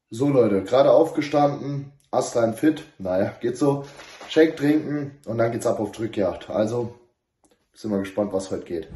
So Leute, gerade aufgestanden, astrein fit, naja, geht so. Shake trinken und dann geht's ab auf Drückjagd. Also, sind wir gespannt, was heute geht.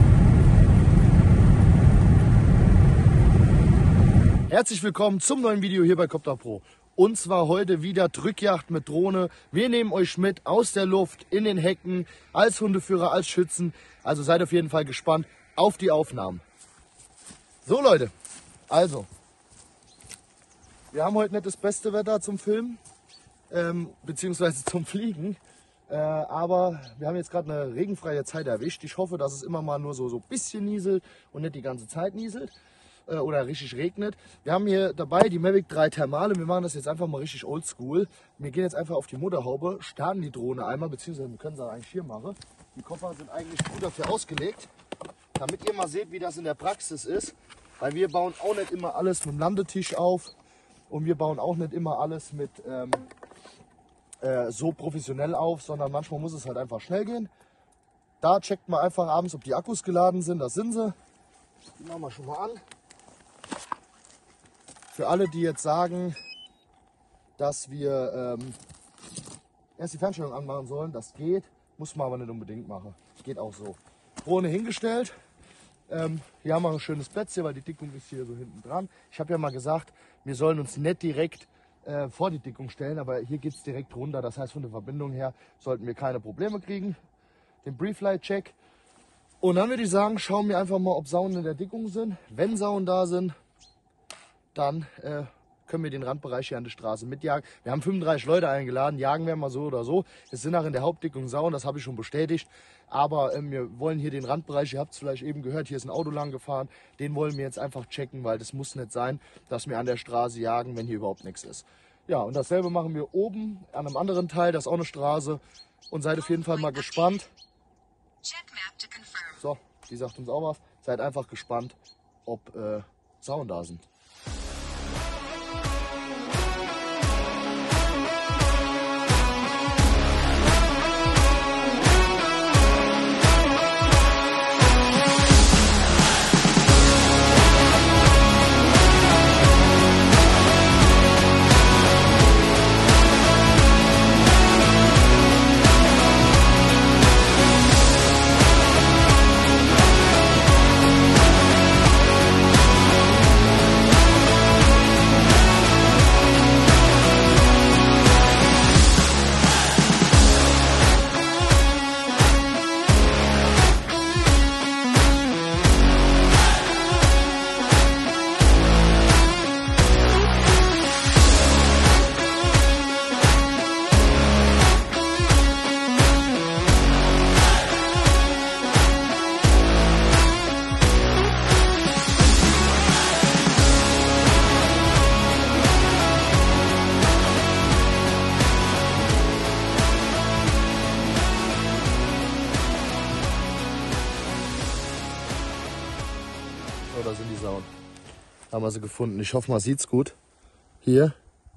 Herzlich willkommen zum neuen Video hier bei Copter Pro. Und zwar heute wieder Drückjagd mit Drohne. Wir nehmen euch mit aus der Luft, in den Hecken, als Hundeführer, als Schützen. Also seid auf jeden Fall gespannt auf die Aufnahmen. So Leute, also, wir haben heute nicht das beste Wetter zum Filmen, beziehungsweise zum Fliegen. Aber wir haben jetzt gerade eine regenfreie Zeit erwischt. Ich hoffe, dass es immer mal nur so ein bisschen nieselt und nicht die ganze Zeit nieselt oder richtig regnet. Wir haben hier dabei die Mavic 3 Thermale. Wir machen das jetzt einfach mal richtig oldschool. Wir gehen jetzt einfach auf die Motorhaube, starten die Drohne einmal, beziehungsweise wir können es eigentlich hier machen. Die Koffer sind eigentlich gut dafür ausgelegt, damit ihr mal seht, wie das in der Praxis ist. Weil wir bauen auch nicht immer alles mit dem Landetisch auf und wir bauen auch nicht immer alles mit so professionell auf, sondern manchmal muss es halt einfach schnell gehen. Da checkt man einfach abends, ob die Akkus geladen sind. Das sind sie. Die machen wir schon mal an. Für alle, die jetzt sagen, dass wir erst die Fernstellung anmachen sollen, das geht, muss man aber nicht unbedingt machen. Geht auch so. Drohne hingestellt. Hier haben wir ein schönes Plätzchen, weil die Dickung ist hier so hinten dran. Ich habe ja mal gesagt, wir sollen uns nicht direkt vor die Dickung stellen, aber hier geht es direkt runter. Das heißt, von der Verbindung her sollten wir keine Probleme kriegen. Den Brieflight-Check. Und dann würde ich sagen, schauen wir einfach mal, ob Sauen in der Dickung sind. Wenn Sauen da sind, dann können wir den Randbereich hier an der Straße mitjagen. Wir haben 35 Leute eingeladen, jagen wir mal so oder so. Es sind auch in der Hauptdickung Sauen, das habe ich schon bestätigt. Aber wir wollen hier den Randbereich, ihr habt es vielleicht eben gehört, hier ist ein Auto lang gefahren. Den wollen wir jetzt einfach checken, weil das muss nicht sein, dass wir an der Straße jagen, wenn hier überhaupt nichts ist. Ja, und dasselbe machen wir oben an einem anderen Teil, das ist auch eine Straße. Und seid auf jeden Fall mal gespannt. So, die sagt uns auch was. Seid einfach gespannt, ob Sauen da sind. Da sind die Sauen. Haben wir sie gefunden. Ich hoffe, man sieht es gut. Hier.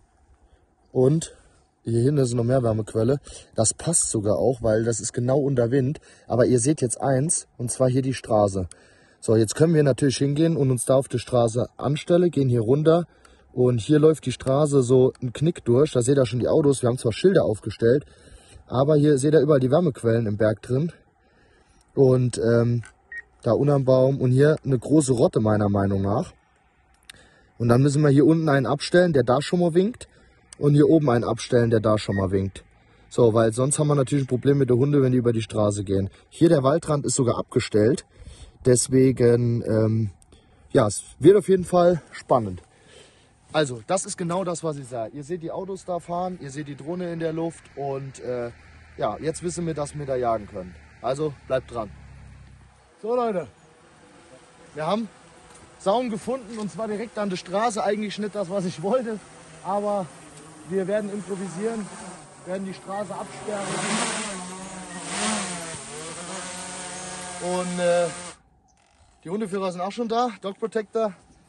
Und hier hinten ist noch mehr Wärmequelle. Das passt sogar auch, weil das ist genau unter Wind. Aber ihr seht jetzt eins, und zwar hier die Straße. So, jetzt können wir natürlich hingehen und uns da auf die Straße anstellen, gehen hier runter. Und hier läuft die Straße so ein Knick durch. Da seht ihr schon die Autos. Wir haben zwar Schilder aufgestellt, aber hier seht ihr überall die Wärmequellen im Berg drin. Und da unterm Baum und hier eine große Rotte meiner Meinung nach. Und dann müssen wir hier unten einen abstellen, der da schon mal winkt. Und hier oben einen abstellen, der da schon mal winkt. So, weil sonst haben wir natürlich ein Problem mit den Hunden, wenn die über die Straße gehen. Hier der Waldrand ist sogar abgestellt. Deswegen, ja, es wird auf jeden Fall spannend. Also, das ist genau das, was ich sage. Ihr seht die Autos da fahren, ihr seht die Drohne in der Luft. Und ja, jetzt wissen wir, dass wir da jagen können. Also, bleibt dran. So Leute, wir haben Sauen gefunden und zwar direkt an der Straße. Eigentlich nicht das, was ich wollte, aber wir werden improvisieren, werden die Straße absperren. Und die Hundeführer sind auch schon da, Dog Protector.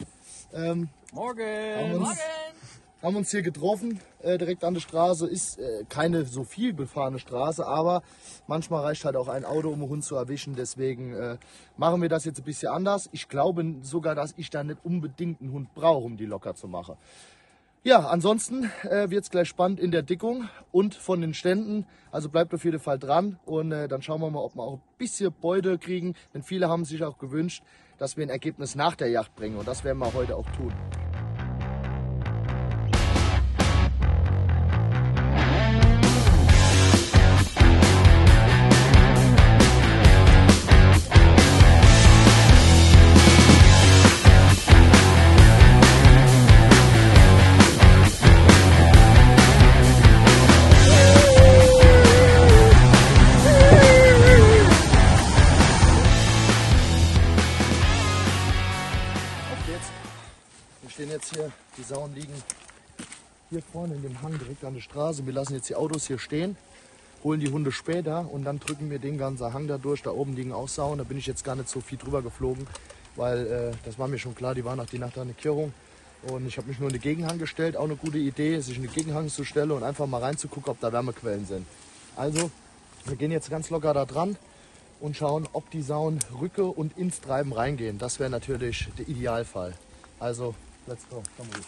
Morgen! Haben uns hier getroffen, direkt an der Straße. Ist keine so viel befahrene Straße, aber manchmal reicht halt auch ein Auto, um einen Hund zu erwischen. Deswegen machen wir das jetzt ein bisschen anders. Ich glaube sogar, dass ich da nicht unbedingt einen Hund brauche, um die locker zu machen. Ja, ansonsten wird es gleich spannend in der Dickung und von den Ständen. Also bleibt auf jeden Fall dran und dann schauen wir mal, ob wir auch ein bisschen Beute kriegen. Denn viele haben sich auch gewünscht, dass wir ein Ergebnis nach der Jagd bringen und das werden wir heute auch tun. Wir stehen jetzt hier, die Sauen liegen hier vorne in dem Hang direkt an der Straße. Wir lassen jetzt die Autos hier stehen, holen die Hunde später und dann drücken wir den ganzen Hang da durch. Da oben liegen auch Sauen, da bin ich jetzt gar nicht so viel drüber geflogen, weil das war mir schon klar, die waren nach die Nacht an der Kehrung. Und ich habe mich nur in den Gegenhang gestellt, auch eine gute Idee, sich in den Gegenhang zu stellen und einfach mal reinzugucken, ob da Wärmequellen sind. Also, wir gehen jetzt ganz locker da dran und schauen, ob die Sauen Rücke und ins Treiben reingehen. Das wäre natürlich der Idealfall. Also, let's go. Komm mal.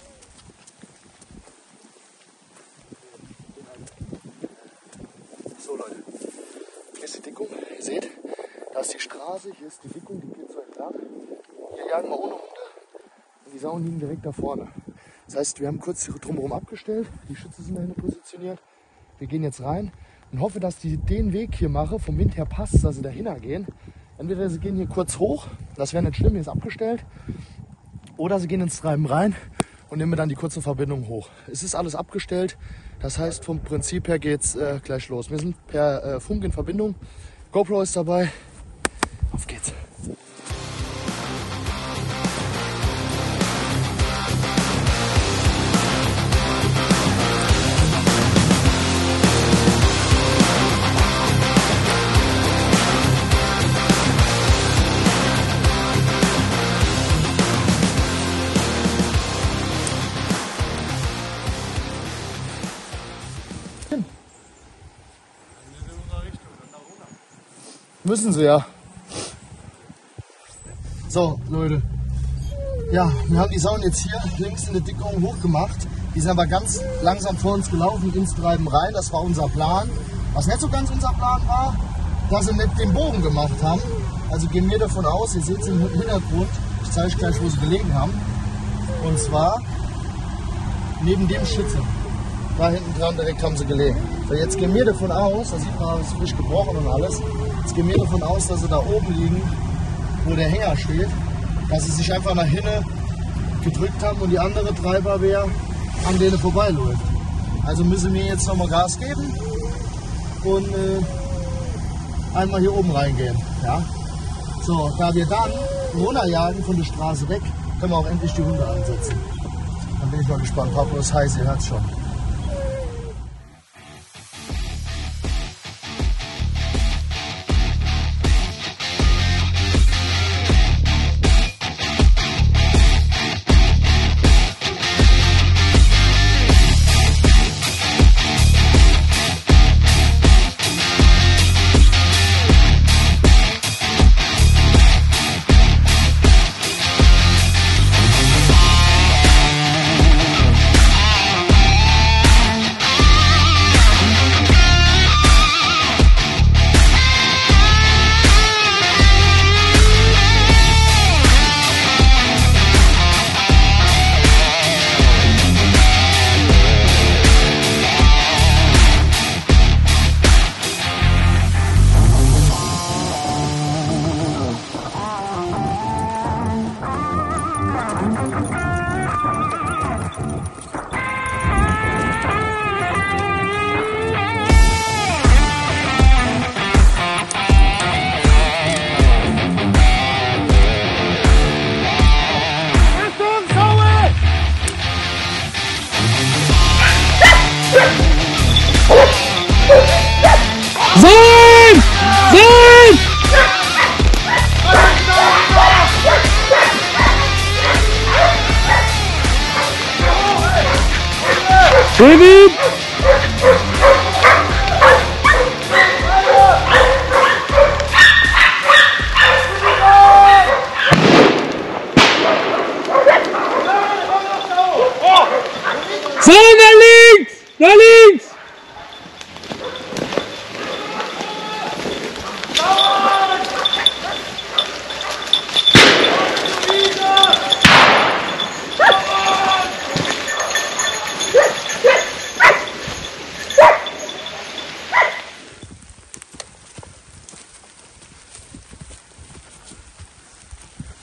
So Leute, hier ist die Dickung. Ihr seht, da ist die Straße, hier ist die Dickung, die geht so entlang. Hier jagen wir ohne Hunde und die Sauen liegen direkt da vorne. Das heißt, wir haben kurz drumherum abgestellt, die Schütze sind dahin positioniert. Wir gehen jetzt rein und hoffe, dass die den Weg hier mache, vom Wind her passt, dass sie dahinter gehen. Entweder sie gehen hier kurz hoch, das wäre nicht schlimm, hier ist abgestellt. Oder sie gehen ins Treiben rein und nehmen dann die kurze Verbindung hoch. Es ist alles abgestellt, das heißt vom Prinzip her geht es gleich los. Wir sind per Funk in Verbindung, GoPro ist dabei, auf geht's. Müssen sie ja. So, Leute. Ja, wir haben die Sauen jetzt hier links in der Dickung hochgemacht. Die sind aber ganz langsam vor uns gelaufen ins Treiben rein. Das war unser Plan. Was nicht so ganz unser Plan war, dass sie nicht den Bogen gemacht haben. Also gehen wir davon aus, ihr seht es im Hintergrund, ich zeige euch gleich, wo sie gelegen haben. Und zwar neben dem Schütze. Da hinten dran direkt haben sie gelegen. So, jetzt gehen wir davon aus, da sieht man, es ist frisch gebrochen und alles. Jetzt gehen wir davon aus, dass sie da oben liegen, wo der Hänger steht, dass sie sich einfach nach hinten gedrückt haben und die andere Treiberwehr an denen vorbeiläuft. Also müssen wir jetzt nochmal Gas geben und einmal hier oben reingehen. Ja? So, da wir dann runterjagen von der Straße weg, können wir auch endlich die Hunde ansetzen. Dann bin ich mal gespannt. Papa ist heiß, ihr hört es schon. David!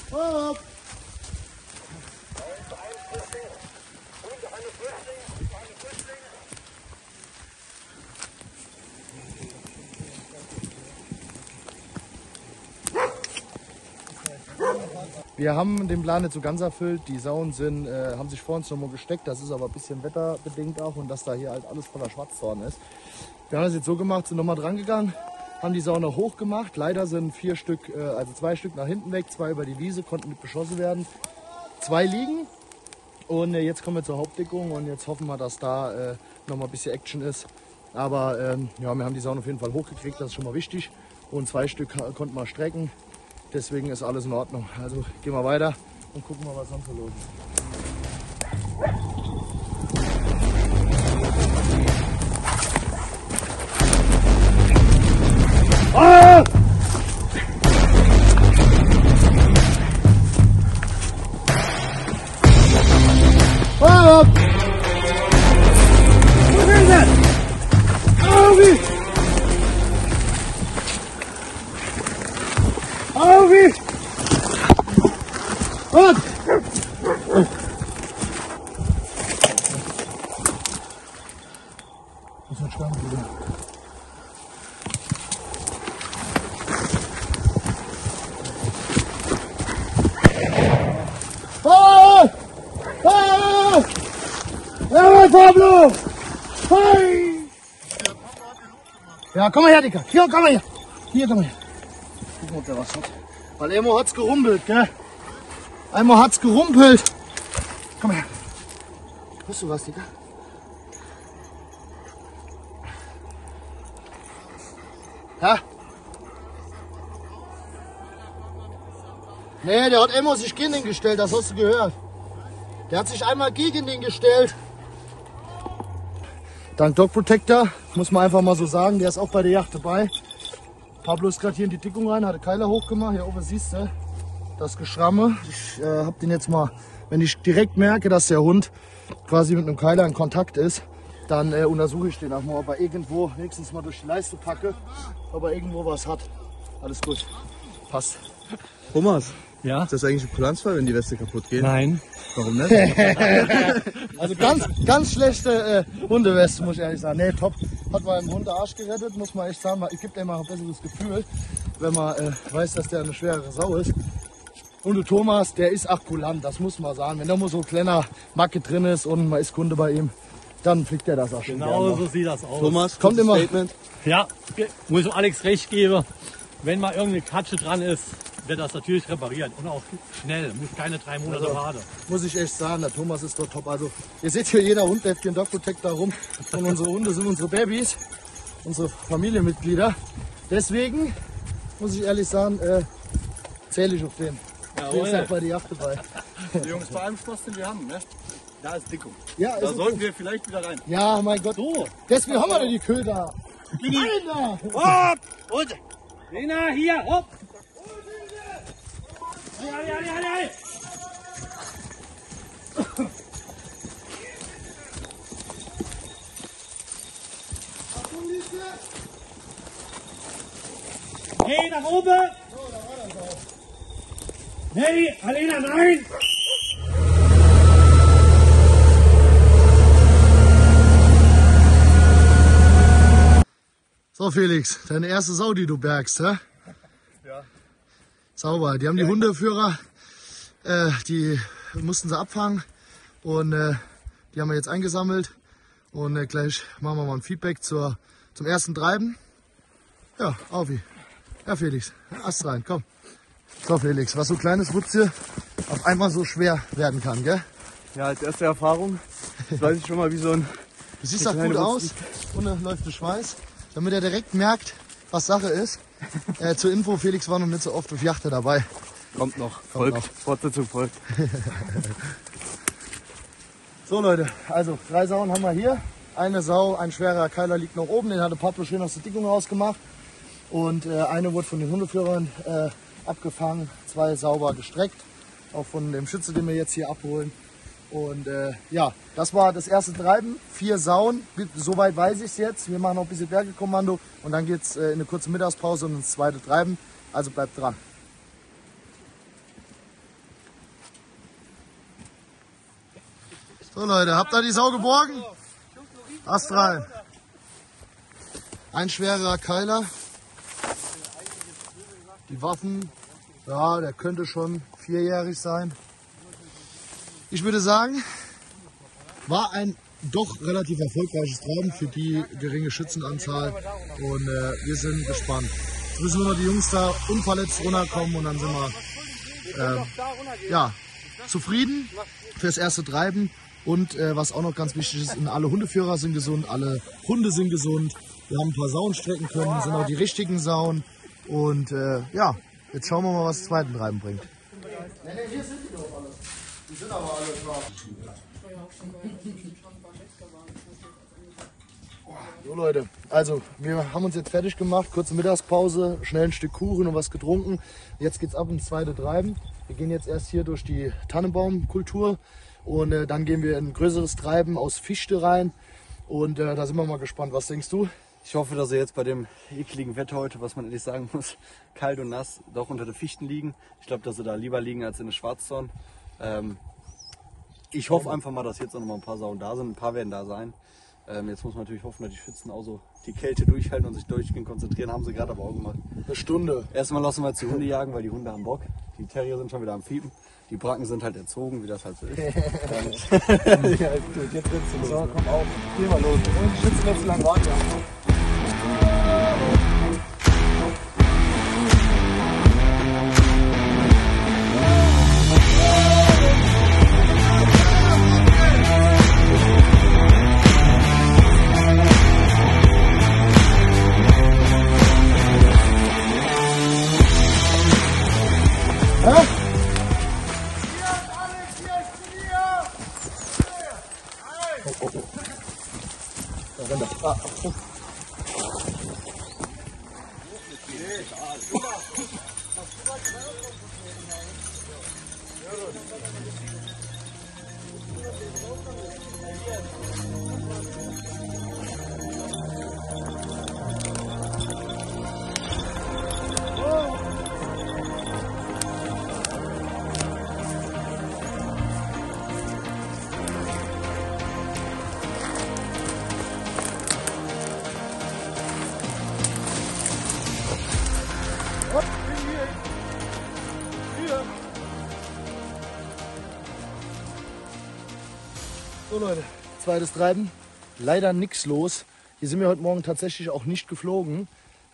Hopp! Wir haben den Plan nicht so ganz erfüllt. Die Sauen haben sich vor uns nochmal gesteckt. Das ist aber ein bisschen wetterbedingt auch und dass da hier halt alles voller Schwarzdorn ist. Wir haben das jetzt so gemacht, sind nochmal dran gegangen, haben die Sauen noch hoch gemacht. Leider sind 4 Stück, also 2 Stück nach hinten weg, 2 über die Wiese, konnten mit beschossen werden. 2 liegen und jetzt kommen wir zur Hauptdickung und jetzt hoffen wir, dass da nochmal ein bisschen Action ist. Aber ja, wir haben die Sauen auf jeden Fall hochgekriegt, das ist schon mal wichtig. Und 2 Stück konnten wir strecken. Deswegen ist alles in Ordnung. Also gehen wir weiter und gucken mal, was sonst so los ist. Ah! Ah! Wo sind sie? Aufi! Aufi! Und! Oh. Das hat Stand wieder. Oh! Oh! Ja, Pablo! Hey! Ja, komm mal her, Dicker. Hier, komm mal her. Hier, komm mal her. Gucken, ob der was hat. Weil einmal hat's gerumpelt, gell? Einmal hat's gerumpelt. Komm her. Hörst du was, Digga? Ja? Nee, der hat einmal sich gegen den gestellt, das hast du gehört. Der hat sich einmal gegen den gestellt. Dank Dog Protector, muss man einfach mal so sagen, der ist auch bei der Jagd dabei. Pablo ist gerade hier in die Dickung rein, hatte Keiler hochgemacht. Hier oben siehst du das Geschramme. Ich habe den jetzt mal, wenn ich direkt merke, dass der Hund quasi mit einem Keiler in Kontakt ist, dann untersuche ich den auch mal, ob er irgendwo wenigstens mal durch die Leiste packe, ob er irgendwo was hat. Alles gut, passt. Thomas, Ja? ist das eigentlich ein Kulanzfall, wenn die Weste kaputt geht? Nein. Warum nicht? Also ganz schlechte Hundeweste, muss ich ehrlich sagen. Nee, top. Hat meinem Hund den Arsch gerettet, muss man echt sagen. Es gibt immer ein besseres Gefühl, wenn man weiß, dass der eine schwerere Sau ist. Und der Thomas, der ist auch kulant, das muss man sagen. Wenn da mal so ein kleiner Macke drin ist und man ist Kunde bei ihm, dann fliegt er das auch schon. Genau gerne. so sieht das aus. Thomas, Kommt immer. Statement. Ja, muss ich Alex recht geben. Wenn mal irgendeine Katsche dran ist, wird das natürlich repariert. Und auch schnell, muss keine 3 Monate warten. Muss ich echt sagen, der Thomas ist doch top. Also ihr seht hier, jeder Hund läuft hier in Dog Protector rum. Und unsere Hunde sind unsere Babys, unsere Familienmitglieder. Deswegen muss ich ehrlich sagen, zähle ich auf den. Der ist halt bei der Jagd dabei. Die Jungs, bei einem Spaß, den wir haben, ne? Da ist Dickung. Ja, Da ist sollten wir vielleicht wieder rein. ja, mein Gott. So. Deswegen haben wir denn die Köder. Alter! Hopp! Und! Lena, hier, hopp! Hey. Hey, nach oben! Hey, Alena, nein! So Felix, deine erste Sau, die du bergst, hä? Ja. Sauber. Die haben die Hundeführer, die mussten sie abfangen und die haben wir jetzt eingesammelt und gleich machen wir mal ein Feedback zum ersten Treiben. Ja, Aufi. Ja Felix, Ast rein, komm. So Felix, was so kleines Wutze auf einmal so schwer werden kann, gell? Ja, als erste Erfahrung. Das weiß ich schon mal, wie so ein... Du siehst auch kleine gut aus, Wutze. ohne läuft der Schweiß, damit er direkt merkt, was Sache ist. Zur Info, Felix war noch nicht so oft auf Jachte dabei. Kommt noch. Kommt Folgt. noch. Fortsetzung folgt. So Leute, also 3 Sauen haben wir hier. Eine Sau, ein schwerer Keiler liegt noch oben, den hatte Pablo schön aus der Dickung rausgemacht. Und eine wurde von den Hundeführern abgefangen, 2 sauber gestreckt. Auch von dem Schütze, den wir jetzt hier abholen. Und ja, das war das erste Treiben. 4 Sauen, soweit weiß ich es jetzt. Wir machen noch ein bisschen Bergekommando und dann geht es in eine kurze Mittagspause und ins zweite Treiben. Also bleibt dran. So Leute, habt ihr die Sau geborgen? Ast rein. Ein schwerer Keiler. Die Waffen, ja, der könnte schon 4-jährig sein. Ich würde sagen, war ein doch relativ erfolgreiches Treiben für die geringe Schützenanzahl. Und wir sind gespannt. Jetzt müssen nur noch die Jungs da unverletzt runterkommen und dann sind wir ja, zufrieden fürs erste Treiben. Und was auch noch ganz wichtig ist, alle Hundeführer sind gesund, alle Hunde sind gesund. Wir haben ein paar Sauen strecken können, sind auch die richtigen Sauen. Und ja, jetzt schauen wir mal, was das zweite Treiben bringt. Hier sind die doch alle. Die sind aber alle klar. So Leute, also wir haben uns jetzt fertig gemacht, kurze Mittagspause, schnell ein Stück Kuchen und was getrunken. Jetzt geht's ab ins zweite Treiben. Wir gehen jetzt erst hier durch die Tannenbaumkultur und dann gehen wir in ein größeres Treiben aus Fichte rein. Und da sind wir mal gespannt. Was denkst du? Ich hoffe, dass sie jetzt bei dem ekligen Wetter heute, was man ehrlich sagen muss, kalt und nass, doch unter den Fichten liegen. Ich glaube, dass sie da lieber liegen als in der Schwarzzorn. Ich hoffe einfach mal, dass jetzt auch noch mal ein paar Sauen da sind. Ein paar werden da sein. Jetzt muss man natürlich hoffen, dass die Schützen auch so die Kälte durchhalten und sich durchgehend konzentrieren. Haben sie gerade aber auch gemacht. Eine Stunde. Erstmal lassen wir jetzt die Hunde jagen, weil die Hunde haben Bock. Die Terrier sind schon wieder am Fiepen. Die Bracken sind halt erzogen, wie das halt so ist. Ja, gut, jetzt wird's los. So, komm auf. Gehen wir los. Und die Schützen nicht so lange warten. So Leute, zweites Treiben. Leider nichts los. Hier sind wir heute Morgen tatsächlich auch nicht geflogen,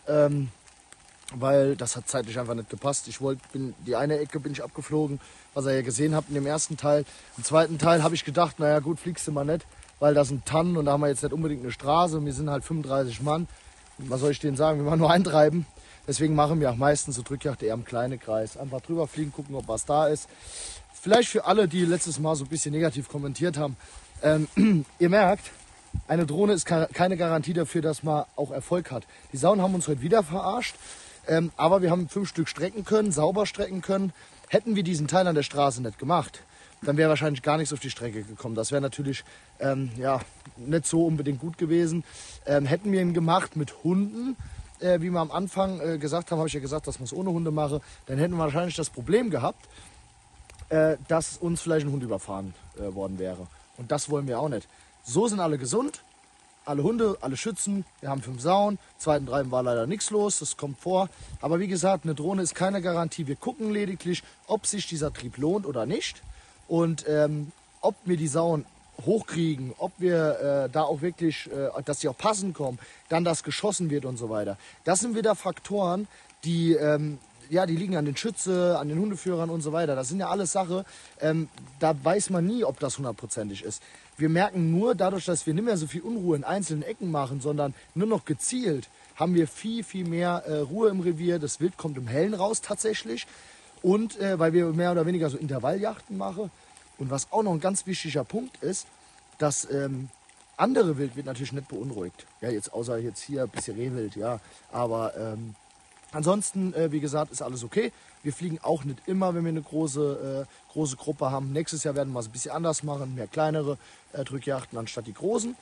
weil das hat zeitlich einfach nicht gepasst. Die eine Ecke bin ich abgeflogen, was ihr ja gesehen habt in dem ersten Teil. Im zweiten Teil habe ich gedacht, naja gut, fliegst du mal nicht, weil das sind Tannen und da haben wir jetzt nicht unbedingt eine Straße. Wir sind halt 35 Mann. Was soll ich denen sagen? Wir machen nur ein Treiben. Deswegen machen wir auch meistens so Drückjagd eher im kleinen Kreis. Einfach drüber fliegen, gucken, ob was da ist. Vielleicht für alle, die letztes Mal so ein bisschen negativ kommentiert haben. Ihr merkt, eine Drohne ist keine Garantie dafür, dass man auch Erfolg hat. Die Sauen haben uns heute wieder verarscht, aber wir haben 5 Stück strecken können, sauber strecken können. Hätten wir diesen Teil an der Straße nicht gemacht, dann wäre wahrscheinlich gar nichts auf die Strecke gekommen. Das wäre natürlich ja, nicht so unbedingt gut gewesen. Hätten wir ihn gemacht mit Hunden, wie wir am Anfang gesagt haben, habe ich ja gesagt, dass man es ohne Hunde mache, dann hätten wir wahrscheinlich das Problem gehabt, dass uns vielleicht ein Hund überfahren worden wäre. Und das wollen wir auch nicht. So sind alle gesund, alle Hunde, alle Schützen. Wir haben 5 Sauen. Zweiten Treiben war leider nichts los, das kommt vor. Aber wie gesagt, eine Drohne ist keine Garantie. Wir gucken lediglich, ob sich dieser Trieb lohnt oder nicht. Und ob wir die Sauen hochkriegen, ob wir da auch wirklich, dass sie auch passend kommen, dann dass geschossen wird und so weiter. Das sind wieder Faktoren, die... ja, die liegen an den Schütze, an den Hundeführern und so weiter. Das sind ja alles Sachen, da weiß man nie, ob das 100%ig ist. Wir merken nur, dadurch, dass wir nicht mehr so viel Unruhe in einzelnen Ecken machen, sondern nur noch gezielt, haben wir viel, viel mehr Ruhe im Revier. Das Wild kommt im Hellen raus tatsächlich. Und weil wir mehr oder weniger so Intervalljachten machen. Und was auch noch ein ganz wichtiger Punkt ist, dass andere Wild wird natürlich nicht beunruhigt. Ja, jetzt außer jetzt hier ein bisschen Rehwild, ja. Aber... ansonsten, wie gesagt, ist alles okay. Wir fliegen auch nicht immer, wenn wir eine große Gruppe haben. Nächstes Jahr werden wir es ein bisschen anders machen, mehr kleinere Drückjachten anstatt die großen.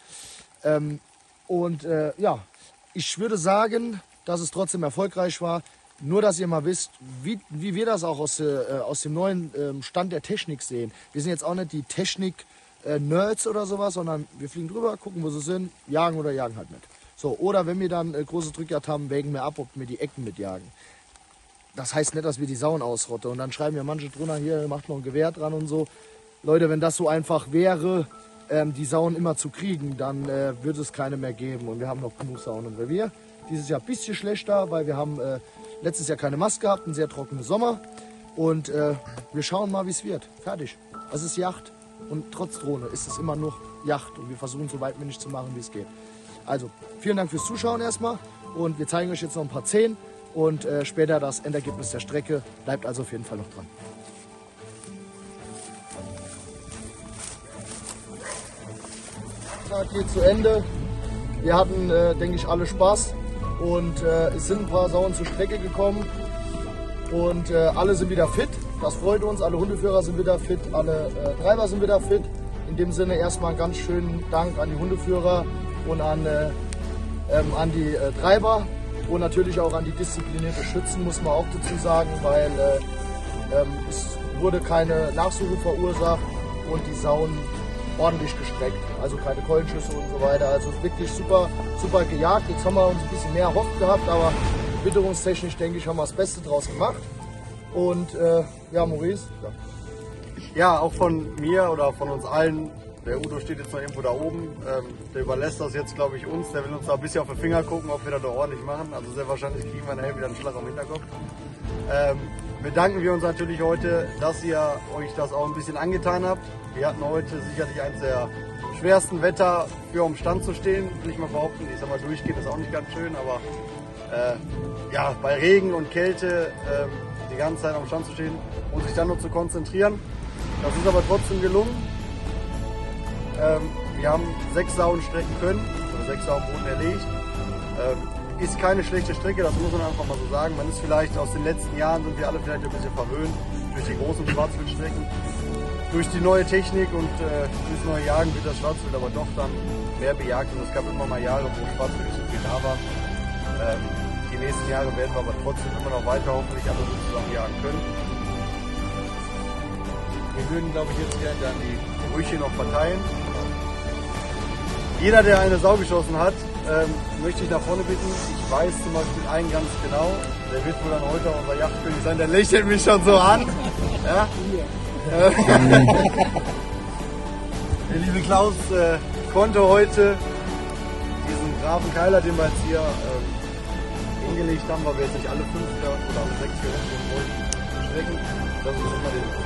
Ja, ich würde sagen, dass es trotzdem erfolgreich war. Nur, dass ihr mal wisst, wie wir das auch aus dem neuen Stand der Technik sehen. Wir sind jetzt auch nicht die Technik Nerds oder sowas, sondern wir fliegen drüber, gucken, wo sie sind, jagen oder jagen halt mit. So, oder wenn wir dann große Drückjagd haben, wägen wir ab, ob wir die Ecken mitjagen. Das heißt nicht, dass wir die Sauen ausrotten. Und dann schreiben ja manche drunter, hier macht noch ein Gewehr dran und so. Leute, wenn das so einfach wäre, die Sauen immer zu kriegen, dann würde es keine mehr geben. Und wir haben noch genug Sauen im Revier. Dieses Jahr ein bisschen schlechter, weil wir haben letztes Jahr keine Mast gehabt, einen sehr trockenen Sommer. Und wir schauen mal, wie es wird. Fertig. Es ist Jagd. Und trotz Drohne ist es immer noch Jagd. Und wir versuchen so weitmännig zu machen, wie es geht. Also, vielen Dank fürs Zuschauen erstmal. Und wir zeigen euch jetzt noch ein paar 10 und später das Endergebnis der Strecke. Bleibt also auf jeden Fall noch dran. Der Tag geht zu Ende. Wir hatten, denke ich, alle Spaß. Und es sind ein paar Sauen zur Strecke gekommen. Und alle sind wieder fit. Das freut uns. Alle Hundeführer sind wieder fit. Alle Treiber sind wieder fit. In dem Sinne erstmal einen ganz schönen Dank an die Hundeführer und an die Treiber und natürlich auch an die disziplinierte Schützen, muss man auch dazu sagen, weil es wurde keine Nachsuche verursacht und die Sauen ordentlich gestreckt, also keine Keulenschüsse und so weiter, also wirklich super, super gejagt. Jetzt haben wir uns ein bisschen mehr erhofft gehabt, aber witterungstechnisch, denke ich, haben wir das Beste draus gemacht. Und ja, Maurice. Ja, auch von mir oder von uns allen. Der Udo steht jetzt noch irgendwo da oben. Der überlässt das jetzt, glaube ich, uns. Der will uns da ein bisschen auf den Finger gucken, ob wir das doch ordentlich machen. Also sehr wahrscheinlich kriegen wir nachher wieder einen Schlag am Hinterkopf. Bedanken wir uns natürlich heute, dass ihr euch das auch ein bisschen angetan habt. Wir hatten heute sicherlich eines der schwersten Wetter für am Stand zu stehen. Will ich mal behaupten. Ich sag mal, durchgehen ist auch nicht ganz schön, aber ja, bei Regen und Kälte die ganze Zeit am Stand zu stehen und sich dann nur zu konzentrieren. Das ist aber trotzdem gelungen. Wir haben 6 Sauen strecken können, oder 6 Sauen Boden erlegt. Ist keine schlechte Strecke, das muss man einfach mal so sagen. Man ist vielleicht aus den letzten Jahren, sind wir alle vielleicht ein bisschen verwöhnt durch die großen Schwarzwildstrecken. Durch die neue Technik und durchs neue Jagen wird das Schwarzwild aber doch dann mehr bejagt. Und es gab immer mal Jahre, wo Schwarzwild nicht so viel da war. Die nächsten Jahre werden wir aber trotzdem immer noch weiter hoffentlich alle so zusammen jagen können. Wir würden, glaube ich, jetzt gerne dann die Brüche noch verteilen. Jeder, der eine Sau geschossen hat, möchte ich nach vorne bitten. Ich weiß zum Beispiel einen ganz genau, der wird wohl dann heute unser Jagdkönig sein, der lächelt mich schon so an. Ja? Der liebe Klaus konnte heute diesen braven Keiler, den wir jetzt hier hingelegt haben, weil wir jetzt nicht alle 5 oder alle 6 gerechnet wollten, strecken. Das ist immer den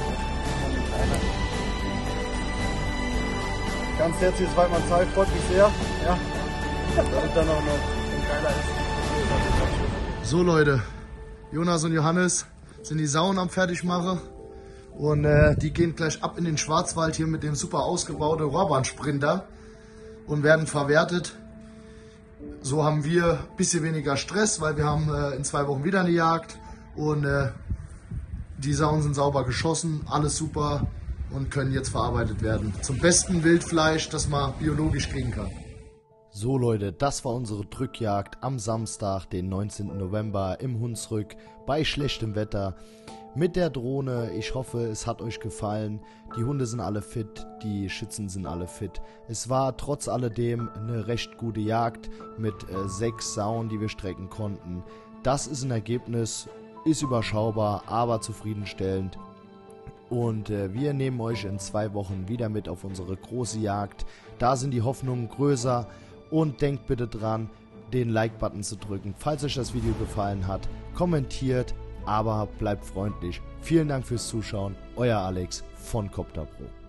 ganz herzliches Weidmannsheil, freut mich sehr. Ja, damit dann auch noch ein Keiler ist. So Leute, Jonas und Johannes sind die Sauen am Fertigmachen. Und die gehen gleich ab in den Schwarzwald hier mit dem super ausgebauten Rohrbahnsprinter und werden verwertet. So haben wir ein bisschen weniger Stress, weil wir haben in 2 Wochen wieder eine Jagd. Und die Sauen sind sauber geschossen, alles super und können jetzt verarbeitet werden. Zum besten Wildfleisch, das man biologisch kriegen kann. So Leute, das war unsere Drückjagd am Samstag, den 19. November im Hunsrück bei schlechtem Wetter mit der Drohne. Ich hoffe, es hat euch gefallen. Die Hunde sind alle fit, die Schützen sind alle fit. Es war trotz alledem eine recht gute Jagd mit 6 Sauen, die wir strecken konnten. Das ist ein Ergebnis, ist überschaubar, aber zufriedenstellend. Und wir nehmen euch in 2 Wochen wieder mit auf unsere große Jagd. Da sind die Hoffnungen größer. Und denkt bitte dran, den Like-Button zu drücken, falls euch das Video gefallen hat. Kommentiert, aber bleibt freundlich. Vielen Dank fürs Zuschauen. Euer Alex von Copter Pro.